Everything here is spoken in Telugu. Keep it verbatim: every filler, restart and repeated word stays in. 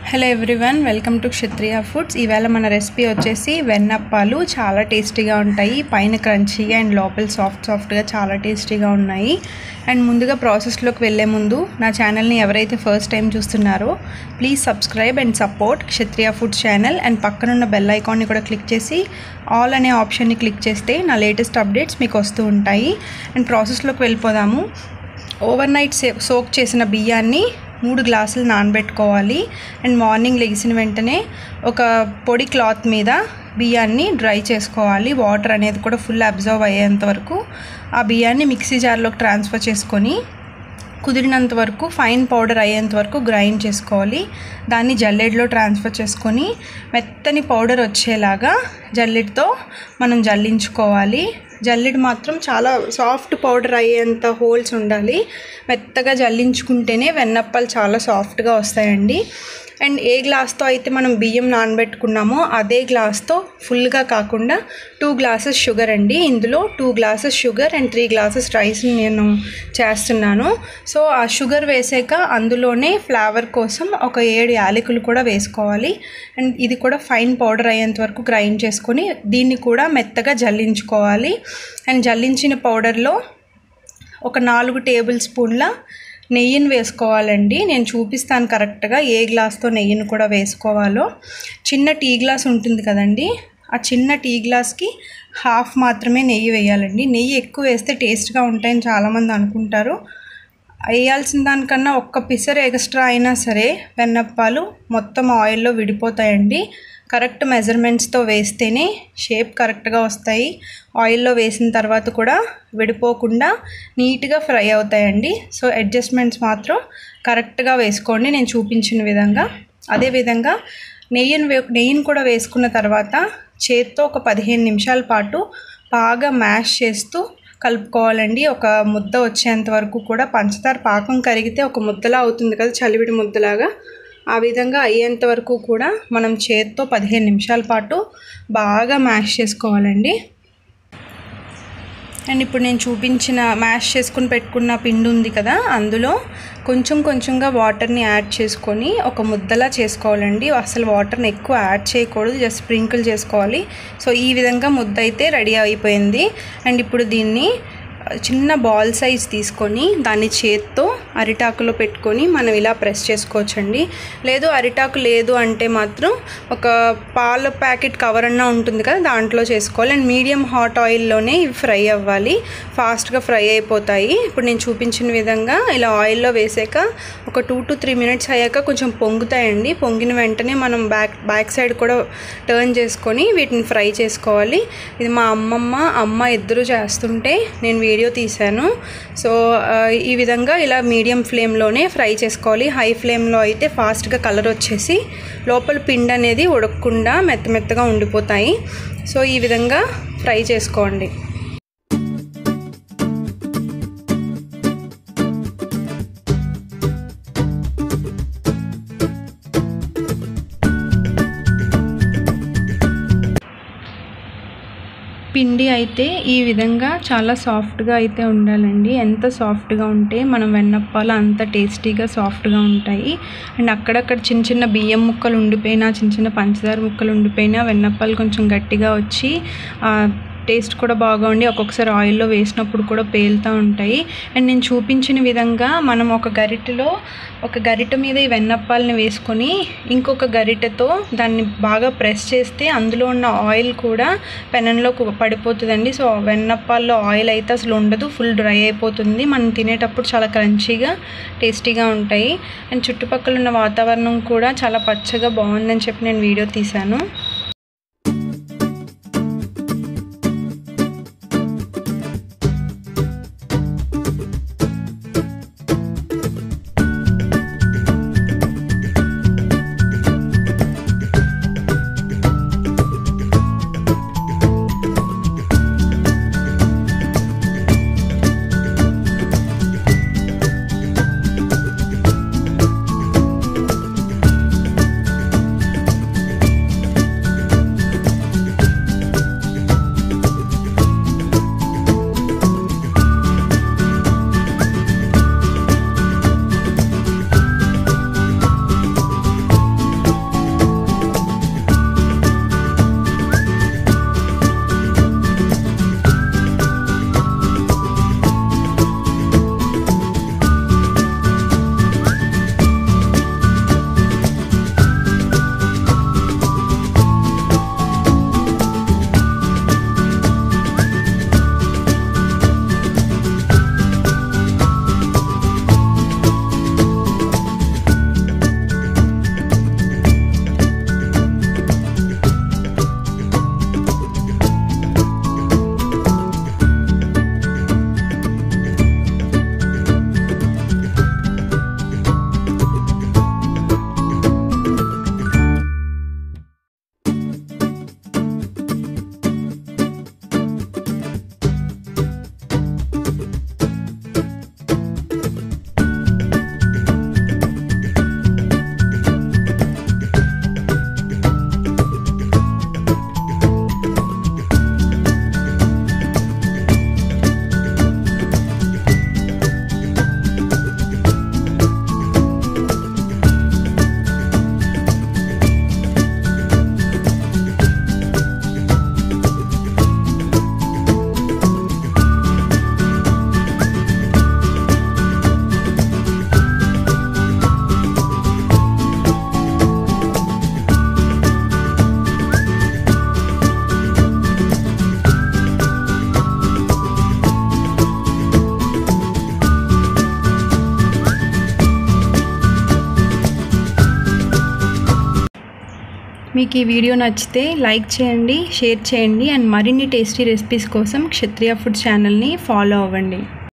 Hello everyone, welcome to Kshatriya foods. ఈవేళ మన రెసిపీ వచ్చేసి వెన్నప్పాలు. చాలా టేస్టీగా ఉంటాయి, పైన క్రంచీగా అండ్ లోపల సాఫ్ట్ సాఫ్ట్గా చాలా టేస్టీగా ఉన్నాయి. అండ్ ముందుగా ప్రాసెస్లోకి వెళ్ళే ముందు నా ఛానల్ని ఎవరైతే ఫస్ట్ టైం చూస్తున్నారో please subscribe and support Kshatriya foods channel. And పక్కనున్న బెల్ ఐకాన్ని కూడా క్లిక్ చేసి ఆల్ అనే ఆప్షన్ని క్లిక్ చేస్తే నా లేటెస్ట్ అప్డేట్స్ మీకు వస్తూ ఉంటాయి. అండ్ ప్రాసెస్లోకి వెళ్ళిపోదాము. ఓవర్ నైట్ సోక్ చేసిన బియ్యాన్ని మూడు గ్లాసులు నానబెట్టుకోవాలి. అండ్ మార్నింగ్ లెగిసిన వెంటనే ఒక పొడి క్లాత్ మీద బియ్యాన్ని డ్రై చేసుకోవాలి. వాటర్ అనేది కూడా ఫుల్ అబ్జర్వ్ అయ్యేంత వరకు ఆ బియ్యాన్ని మిక్సీ జార్లోకి ట్రాన్స్ఫర్ చేసుకొని కుదిరినంత వరకు ఫైన్ పౌడర్ అయ్యేంత వరకు గ్రైండ్ చేసుకోవాలి. దాన్ని జల్లెడలో ట్రాన్స్ఫర్ చేసుకొని మెత్తని పౌడర్ వచ్చేలాగా జల్లెడతో మనం జల్లించుకోవాలి. జల్లెడ మాత్రం చాలా సాఫ్ట్ పౌడర్ అయ్యేంత హోల్స్ ఉండాలి. మెత్తగా జల్లించుకుంటేనే వెన్నప్పాలు చాలా సాఫ్ట్గా వస్తాయండి. అండ్ ఏ గ్లాస్తో అయితే మనం బియ్యం నానబెట్టుకున్నామో అదే గ్లాస్తో ఫుల్గా కాకుండా టూ గ్లాసెస్ షుగర్ అండి. ఇందులో two glasses sugar and three glasses రైస్ని నేను చేస్తున్నాను. సో ఆ షుగర్ వేసాక అందులోనే ఫ్లేవర్ కోసం ఒక ఏడు యాలకులు కూడా వేసుకోవాలి. అండ్ ఇది కూడా ఫైన్ పౌడర్ అయ్యేంత వరకు గ్రైండ్ చేసుకొని దీన్ని కూడా మెత్తగా జల్లించుకోవాలి. అండ్ జల్లించిన పౌడర్లో ఒక నాలుగు టేబుల్ స్పూన్ల నెయ్యిని వేసుకోవాలండి. నేను చూపిస్తాను కరెక్ట్గా ఏ గ్లాస్తో నెయ్యిని కూడా వేసుకోవాలో. చిన్న టీ గ్లాస్ ఉంటుంది కదండి, ఆ చిన్న టీ గ్లాస్కి హాఫ్ మాత్రమే నెయ్యి వేయాలండి. నెయ్యి ఎక్కువ వేస్తే టేస్ట్గా ఉంటాయని చాలామంది అనుకుంటారు. వేయాల్సిన దానికన్నా ఒక్క పిసర్ ఎక్స్ట్రా అయినా సరే వెన్నప్పాలు మొత్తం ఆయిల్లో విడిపోతాయండి. కరెక్ట్ మెజర్మెంట్స్తో వేస్తేనే షేప్ కరెక్ట్గా వస్తాయి. ఆయిల్లో వేసిన తర్వాత కూడా విడిపోకుండా నీట్గా ఫ్రై అవుతాయండి. సో అడ్జస్ట్మెంట్స్ మాత్రం కరెక్ట్గా వేసుకోండి నేను చూపించిన విధంగా. అదేవిధంగా నెయ్యిని వే నెయ్యిని కూడా వేసుకున్న తర్వాత చేత్తో ఒక పదిహేను నిమిషాల పాటు బాగా మ్యాష్ చేస్తూ కలుపుకోవాలండి. ఒక ముద్ద వచ్చేంత వరకు కూడా పంచదార పాకం కరిగితే ఒక ముద్దలా అవుతుంది కదా, చలివిడి ముద్దలాగా, ఆ విధంగా అయ్యేంత వరకు కూడా మనం చేత్తో పదిహేను నిమిషాల పాటు బాగా మ్యాష్ చేసుకోవాలండి. అండ్ ఇప్పుడు నేను చూపించిన మ్యాష్ చేసుకుని పెట్టుకున్న పిండి ఉంది కదా, అందులో కొంచెం కొంచెంగా వాటర్ని యాడ్ చేసుకొని ఒక ముద్దలా చేసుకోవాలండి. అసలు వాటర్ని ఎక్కువ యాడ్ చేయకూడదు, జస్ట్ స్ప్రింకిల్ చేసుకోవాలి. సో ఈ విధంగా ముద్ద అయితే రెడీ అయిపోయింది. అండ్ ఇప్పుడు దీన్ని చిన్న బాల్ సైజ్ తీసుకొని దాన్ని చేత్తో అరిటాకులో పెట్టుకొని మనం ఇలా ప్రెస్ చేసుకోవచ్చండి. లేదు అరిటాకు లేదు అంటే మాత్రం ఒక పాల ప్యాకెట్ కవర్ అన్నా ఉంటుంది కదా, దాంట్లో చేసుకోవాలి. అండ్ మీడియం హాట్ ఆయిల్లోనే ఇవి ఫ్రై అవ్వాలి, ఫాస్ట్గా ఫ్రై అయిపోతాయి. ఇప్పుడు నేను చూపించిన విధంగా ఇలా ఆయిల్లో వేసాక ఒక టూ టు త్రీ మినిట్స్ అయ్యాక కొంచెం పొంగుతాయండి. పొంగిన వెంటనే మనం బ్యాక్ బ్యాక్ సైడ్ కూడా టర్న్ చేసుకొని వీటిని ఫ్రై చేసుకోవాలి. ఇది మా అమ్మమ్మ అమ్మ ఇద్దరు చేస్తుంటే నేను వీడియో తీశాను. సో ఈ విధంగా ఇలా మీడియం ఫ్లేమ్లోనే ఫ్రై చేసుకోవాలి. హై ఫ్లేమ్లో అయితే ఫాస్ట్గా కలర్ వచ్చేసి లోపల పిండి అనేది ఉడకకుండా మెత్త మెత్తగా ఉండిపోతాయి. సో ఈ విధంగా ఫ్రై చేసుకోండి. పిండి అయితే ఈ విధంగా చాలా సాఫ్ట్గా అయితే ఉండాలండి. ఎంత సాఫ్ట్గా ఉంటే మనం వెన్నప్పాలు అంత టేస్టీగా సాఫ్ట్గా ఉంటాయి. అండ్ అక్కడక్కడ చిన్న చిన్న బియ్యం ముక్కలు ఉండిపోయినా, చిన్న చిన్న పంచదార ముక్కలు ఉండిపోయినా వెన్నప్పాలు కొంచెం గట్టిగా వచ్చి టేస్ట్ కూడా బాగా ఉండి ఒక్కొక్కసారి ఆయిల్లో వేసినప్పుడు కూడా పేలుతూ ఉంటాయి. అండ్ నేను చూపించిన విధంగా మనం ఒక గరిటెలో ఒక గరిట మీద ఈ వెన్నప్పాలని వేసుకొని ఇంకొక గరిటెతో దాన్ని బాగా ప్రెస్ చేస్తే అందులో ఉన్న ఆయిల్ కూడా పెనంలో పడిపోతుందండి. సో వెన్నప్పాల్లో ఆయిల్ అయితే అసలు ఉండదు, ఫుల్ డ్రై అయిపోతుంది. మనం తినేటప్పుడు చాలా క్రంచీగా టేస్టీగా ఉంటాయి. అండ్ చుట్టుపక్కల ఉన్న వాతావరణం కూడా చాలా పచ్చగా బాగుందని చెప్పి నేను వీడియో తీశాను. మీకు ఈ వీడియో నచ్చితే లైక్ చేయండి, షేర్ చేయండి అండ్ మరిన్ని టేస్టీ రెసిపీస్ కోసం క్షత్రియ ఫుడ్ ఛానల్ని ఫాలో అవ్వండి.